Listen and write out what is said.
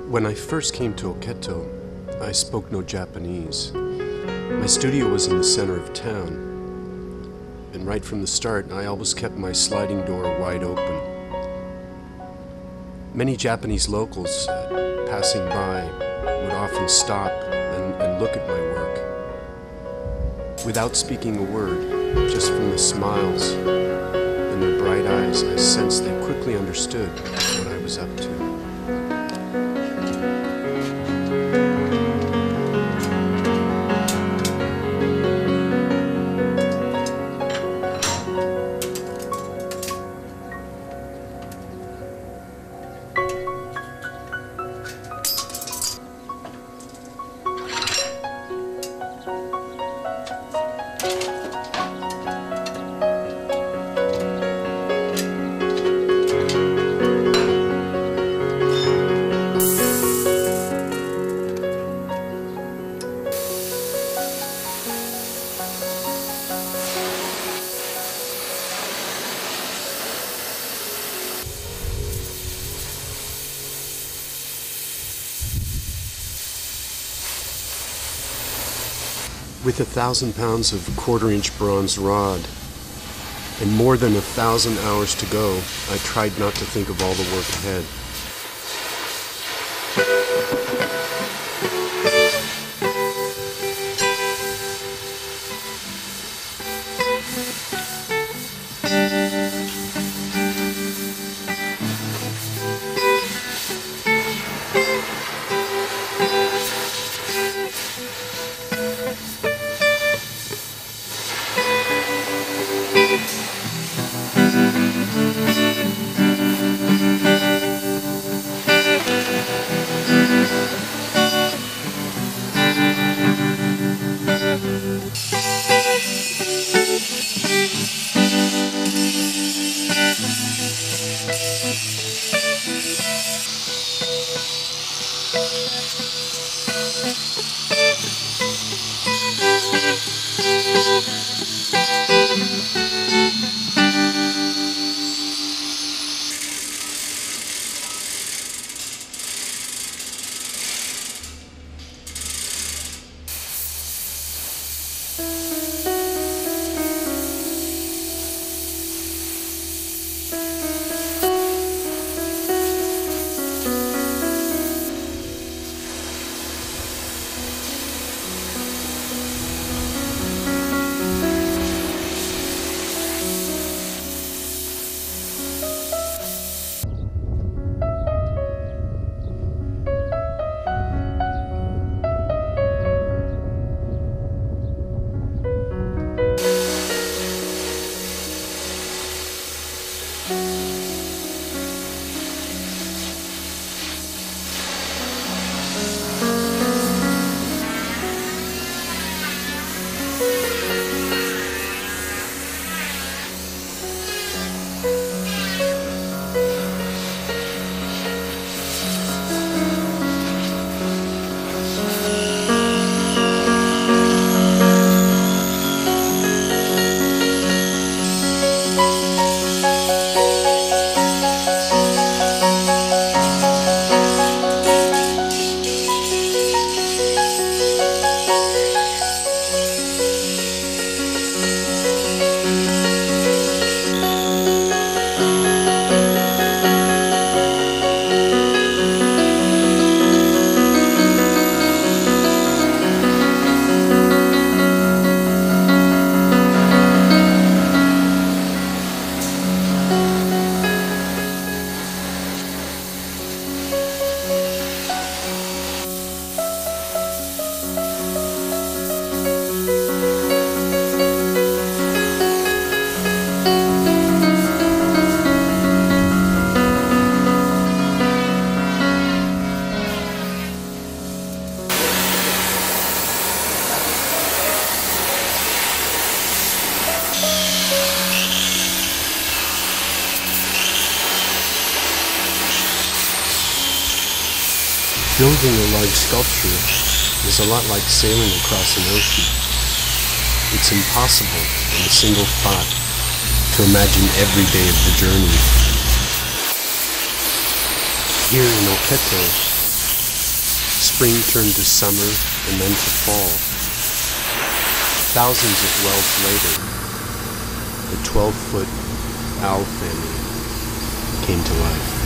When I first came to Oketo, I spoke no Japanese. My studio was in the center of town, and right from the start, I always kept my sliding door wide open. Many Japanese locals passing by would often stop and look at my work. Without speaking a word, just from the smiles and their bright eyes, I sensed they quickly understood what I was up to. With 1,000 pounds of quarter-inch bronze rod and more than 1,000 hours to go, I tried not to think of all the work ahead. Building a large sculpture is a lot like sailing across an ocean. It's impossible in a single thought to imagine every day of the journey. Here in Oketo, Spring turned to summer and then to fall. Thousands of welds later, the 12-foot owl family came to life.